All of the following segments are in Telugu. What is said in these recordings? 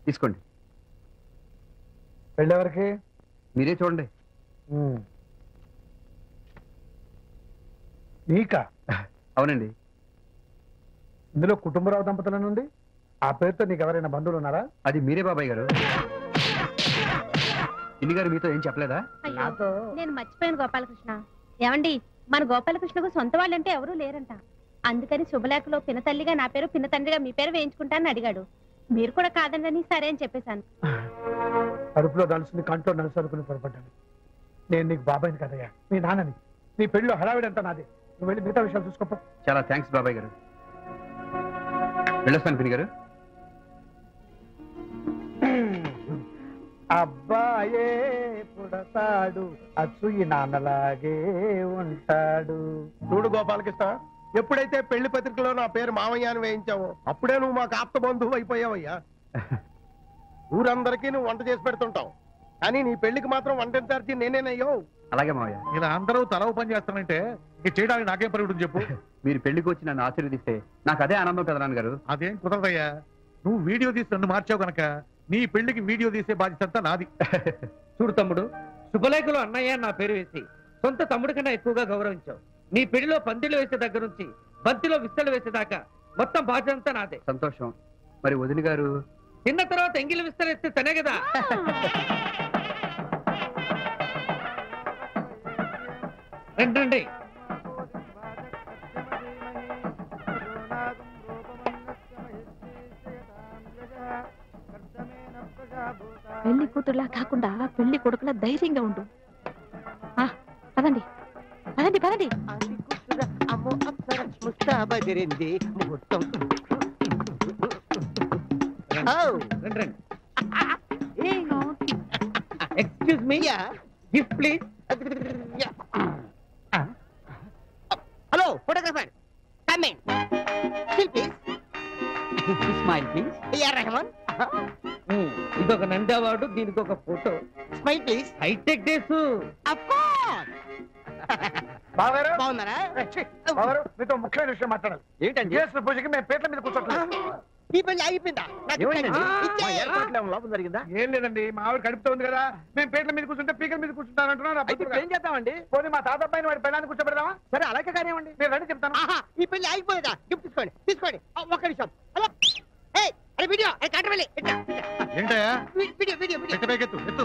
తీసుకోండి. పెళ్ళెవరికి? మీరే చూడండి. నీకా? అవునండి. ఇందులో కుటుంబరావు దంపతుల నుండి ఆ పేరుతో నీకు ఎవరైనా బంధువులు ఉన్నారా? అది మీరే బాబాయ్ గారు. ఇన్ని గారు మీతో ఏం చెప్పలేదా? నేను మర్చిపోయాను గోపాలకృష్ణ. ఏమండి, మన గోపాలకృష్ణకు సొంత వాళ్ళంటే ఎవరూ లేరంట. అందుకని శుభలేఖలో పినతల్లిగా నా పేరు, పినతండ్రిగా మీ పేరు వేయించుకుంటానని అడిగాడు. మీరు కూడా కాదండి సరే అని చెప్పేశాను. కడుపులో నలుసుని కంట్లో నలుసు అనుకుని పొరపడ్డాను. నేను నీకు బాబాయిని కదయ్యా, నీ నాన్నని. నీ పెళ్లిలో హడావిడంతా నాదే. నువ్వు వెళ్ళి మిగతా విషయాలు చూసుకోపో. చాలా థ్యాంక్స్ బాబాయ్ గారు. వెళ్ళొస్తాను పిన్ని గారు. అబ్బాయే పుడతాడు, అచ్చు ఈ నాన్నలాగే ఉంటాడు. చూడు గోపాలకృష్ణ, ఎప్పుడైతే పెళ్లి పత్రికలో నా పేరు మామయ్య అని వేయించావో అప్పుడే నువ్వు మాకు ఆప్త బంధువు అయిపోయావయ్యా. ఊరందరికీ నువ్వు వంట చేసి పెడుతుంటావు, కానీ నీ పెళ్లికి మాత్రం వంట చార్జీ నేనేనయ్యో. అలాగే మావయ్య. ఇలా అందరూ తలవ పని చేస్తానంటే ఇది చేయడానికి నాకేం పని ఉంటుంది చెప్పు. మీరు పెళ్లికి వచ్చి నన్ను ఆశీర్వదిస్తే నాకు అదే ఆనందం కదా నాన్నగారు. అదేం కుదరదయ్యా. నువ్వు వీడియో తీసి నన్ను మార్చావు కనుక నీ పెళ్లికి వీడియో తీసే బాధ్యత అంతా నాది. చూడు తమ్ముడు, శుభలేఖలో అన్నయ్య నా పేరు వేసి సొంత తమ్ముడి కన్నా ఎక్కువగా గౌరవించావు. నీ పెళ్లిలో పందిళ్ళు వేసే దగ్గర నుంచి బంతిలో విస్తలు వేసేదాకా మొత్తం బాధ్యత అంతా నాదే. సంతోషం. మరి వదిన గారు తిన్న తర్వాత ఎంగిలి విస్తలు వేస్తే తనే కదా. రండి. పెళ్లి కూతురులా కాకుండా పెళ్లి కొడుకులా ధైర్యంగా ఉండు. పదండి పదండి పదండి. Excuse me, gift please. Hello photographer, come in. Still please. Smile please. A R Rahman. ఇదొక నంది అవార్డు, దీనికి ఒక ఫోటో. Smile please. Hi-tech days. Of course. బాగున్నారా? మీతో ముఖ్యమైన విషయం మాట్లాడాలి. ఏంటండి? పూజకి మేము పేట్ల మీద కూర్చోట్లేదు. ఈ పెళ్లి అయిపోయిందా? లోపం జరిగిందా? ఏం లేదండి, మా ఆవిడ కడుపుతో ఉంది కదా, మేము పేట్ల మీద కూర్చుంటే పీకల మీద కూర్చుంటాను అంటున్నారు. ఏం చేద్దామండి? పోనీ మా తాత అబ్బాయిని వాడి పెళ్ళాన్ని కూర్చోబెడదామా? సరే అలాగే కానివ్వండి. నేను రండి చెప్తాను. ఈ పెళ్లి అయిపోలేదా? గిఫ్ట్ తీసుకోండి తీసుకోండి. ఒక్క నిమిషం. హలో, అరే వీడియో, అరే కాటవెళ్ళి. ఏంటయ్యా? వీడియో వీడియో ఎత్తు.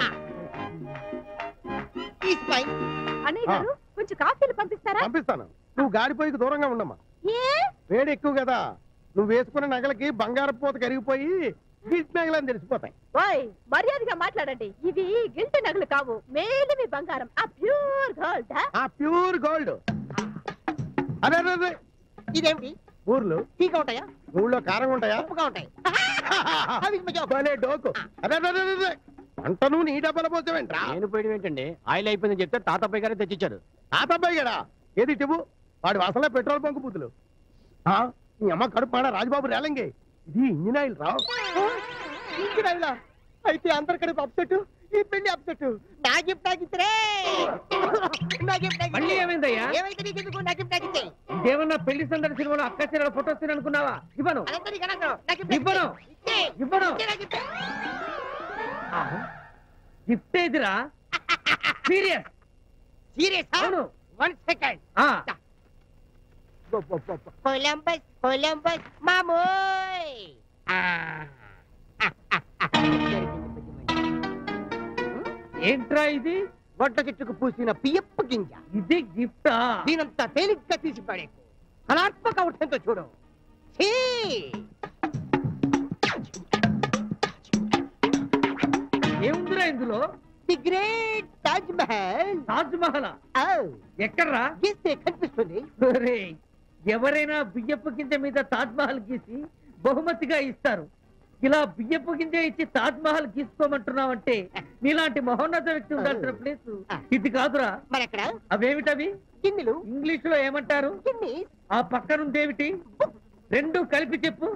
అన్నయ్య గారు, కొంచెం కాఫీలు పంపిస్తారా? పంపిస్తాను. నువ్వు గాడిపోయికి దూరంగా ఉండమ్మా. వేడి ఎక్కువ కదా. నువ్వు వేసుకున్న నగలకి బంగారు పూత కరిగిపోయి గిల్ట్ నగలని తెలిసిపోతాయి. మర్యాదగా మాట్లాడండి. ఇవి గిల్ట్ నగలు కావు, మేలిమి బంగారం. ఆ ప్యూర్ గోల్డ్. Pure gold. అదే అదే. ఇదేమిటి? ఊర్లు తీగా ఉంటాయా? ఊళ్ళో కారంగా ఉంటాయా? ఉప్పుగా ఉంటాయి. భలే డోకు. అదే అదే అదే. అంట నువ్వు నీ డబ్బాల పోసావేంట్రా? నేను పోయడం ఏంటండి, ఆయిల్ అయిపోయిందని చెప్తే తాతబ్బాయి గారే తెచ్చిచ్చారు. తాతబ్బాయి గడా? ఏది టివ్వు? వాడి వాసన పెట్రోల్ బంకు బుద్ధులు. నీ అమ్మ కడుపు మాడ రాజబాబు రేలంగి. ఇది ఇంజిన్ ఆయిల్ రా. ఇంజిన్ ఆయిలా? అయితే అందరి కడుపు అప్సెట్, ఈ పెళ్లి అప్సెట్. నా గిఫ్ట్ నాకిచ్చరే. మళ్ళీ ఏమైందయ్యా? ఏమైతే నీకెందుకు? నా గిఫ్ట్ నాకిచ్చే. ఇదేమన్నా పెళ్లి సందడి సినిమాలో అక్క చీరల ఫోటోస్ తిని అనుకున్నావా? ఇవ్వను. గిఫ్ట్ ఏదిరా? Serious serious? అవును. 1 సెకండ్. కొలంబస్ మామోయ్. ఏంట్రా ఇది? గొడ్డ చెట్టుకు పూసిన పియప్ప గింజ. ఇది గిఫ్టా? దీనంతా తేలిగ్గా తీసి పడేకు. కళాత్మక ఔషధంతో చూడు. ఏముందిరా ఇందులో? The great Taj Mahal. తాజ్ మహల్ ఎక్కడ్రా? గీస్తే కనిపిస్తుంది. ఎవరైనా బియ్యపు గింజ మీద తాజ్ మహల్ గీసి బహుమతిగా ఇస్తారు. ఇలా బియ్యపు గింజ ఇచ్చి తాజ్ మహల్ గీసుకోమంటున్నావంటే నీలాంటి మహోన్నత వ్యక్తి ఉండాల్సిన ప్లేస్ ఇది కాదురా. మరెక్కడ? అవేమిటవి? గిన్నెలు. ఇంగ్లీష్ లో ఏమంటారు? ఆ పక్కనుందేమిటి? రెండు కలిపి చెప్పు.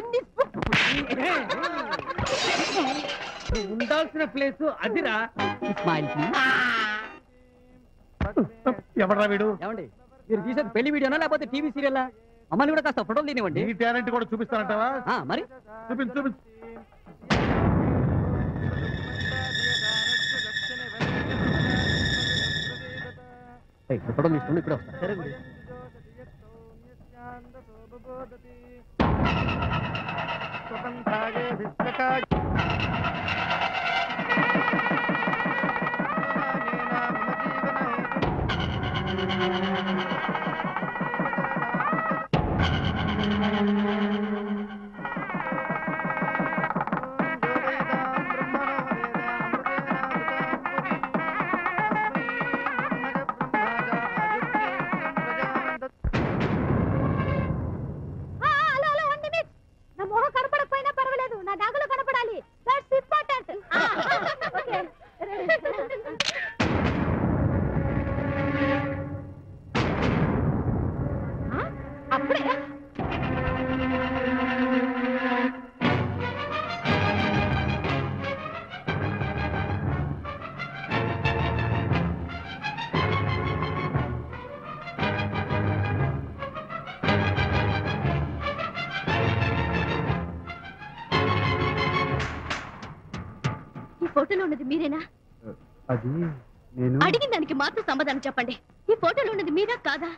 ఉండాల్సిన ప్లేస్ అదిరా. ఎవరా వీడు? ఏమండి, మీరు తీసేది పెళ్లి వీడియోనా లేకపోతే టీవీ సీరియల్? అమ్మని కూడా కాస్త ఫోటోలు తినేవండి. నీ టాలెంట్ కూడా చూపిస్తానంటావా? మరి చూపించు. ఫోటో తీసుకుని ఇప్పుడే వస్తా. ఫోటోలో ఉన్నది మీరేనా? అది నేను అడిగిన దానికి మాత్రం సమాధానం చెప్పండి. ఈ ఫోటోలో ఉన్నది మీరా కాదా?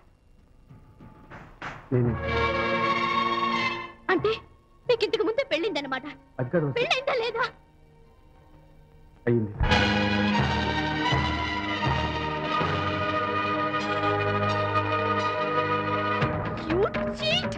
అంటే మీకు ఇంతకు ముందే పెళ్ళిందన్నమాట. అది కాదు. పెళ్ళైందా లేదా? అయింది. You cheat!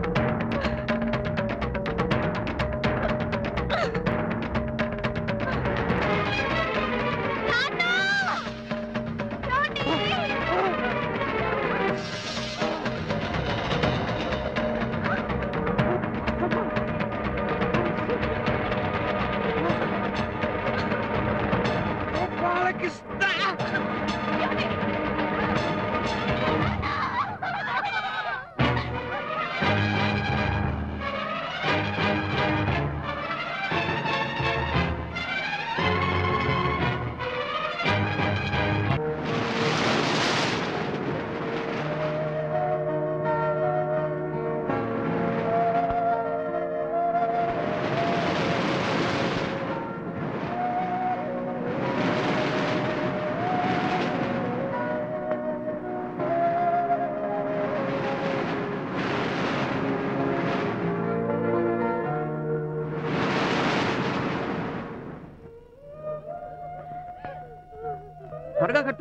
త్వరగా కట్టు.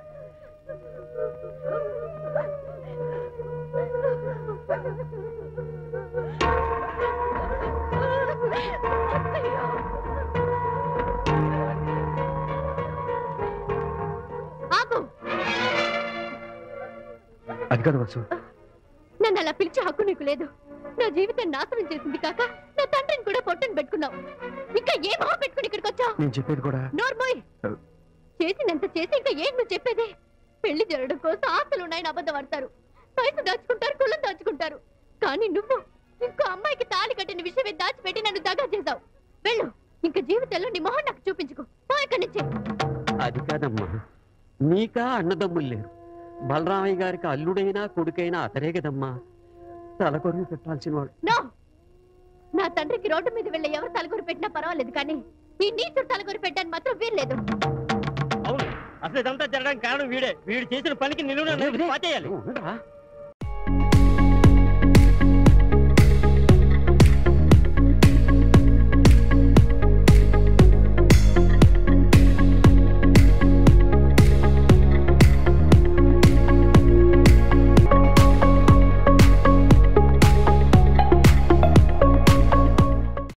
అది కాదు వసు. నన్ను అలా పిలిచే హక్కు నీకు లేదు. నా జీవితం నాశనం చేసింది కాక నా తండ్రిని కూడా పొట్టను పెట్టుకున్నావు. ఇంకా ఏ మొహం పెట్టుకుని ఇక్కడికి వచ్చావు? నేను చెప్పేది కూడా. నోర్మోయ్, చేసినంత చేసి ఇంకా ఏం నువ్వు చెప్పేది? పెళ్లి జరగడం కోసం ఆశలు ఉన్నాయని అబద్ధం ఆడతారు, వయసు దాచుకుంటారు, కులం దాచుకుంటారు. కానీ నువ్వు ఇంకో అమ్మాయికి తాళి కట్టిన విషయమే దాచిపెట్టి నన్ను దగా చేశావు. వెళ్ళు, ఇంకా జీవితంలో నీ మొహం నాకు చూపించుకో. పో ఇక్కడి నుంచి. అది కాదమ్మా, నీకా అన్నదమ్ములు లేరు. బలరామయ్య గారికి అల్లుడైనా కొడుకైనా అతనే కదమ్మా తలకొరివి పెట్టాల్సిన వాడు. నో, నా తండ్రికి రోడ్డు మీద వెళ్ళి ఎవరు తలకొరి పెట్టినా పర్వాలేదు, కానీ ఈ నీచుడు తలకొరి పెట్టాను మాత్రం వీల్లేదు. అవును, అసలు ఇదంతా జరగడానికి కారణం వీడే. వీడు చేసిన పనికి నిలువ ఉండరా?